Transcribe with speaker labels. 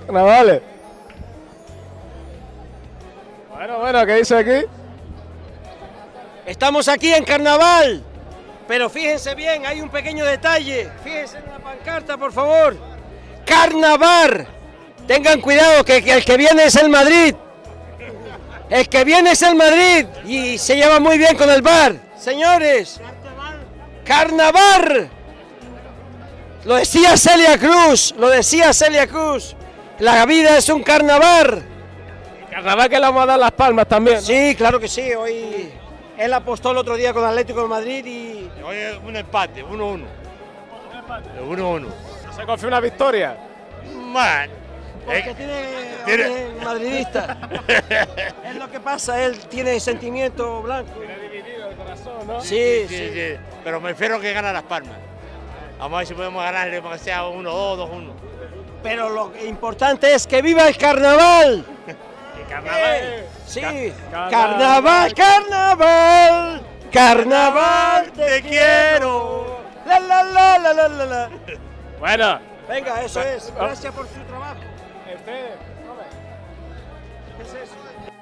Speaker 1: carnavales. Bueno, ¿qué dice aquí?
Speaker 2: Estamos aquí en carnaval, pero fíjense bien, hay un pequeño detalle. Fíjense en la pancarta, por favor. Carnaval. Tengan cuidado que el que viene es el Madrid. El que viene es el Madrid y se lleva muy bien con el bar. Señores, carnaval. Lo decía Celia Cruz, La vida es un carnaval.
Speaker 1: Carnaval que le vamos a dar las palmas también, ¿no?
Speaker 2: Sí, claro que sí. Hoy él apostó el otro día con Atlético de Madrid y...
Speaker 3: Hoy es un empate, 1-1. 1-1.
Speaker 1: ¿Se confía una victoria?
Speaker 3: Man.
Speaker 2: Porque tiene madridista. Es lo que pasa, él tiene sentimiento blanco.
Speaker 1: Tiene dividido el corazón, ¿no?
Speaker 2: Sí.
Speaker 3: Pero me prefiero que gane Las Palmas. Vamos a ver si podemos ganarle para que sea 1-2, 2-1.
Speaker 2: Pero lo importante es que viva el carnaval.
Speaker 1: Carnaval.
Speaker 2: Sí. Carnaval, carnaval. Carnaval, te quiero. La.
Speaker 1: Bueno.
Speaker 2: Venga, eso es. Gracias por su trabajo.
Speaker 1: Ustedes.
Speaker 2: ¿Qué es eso?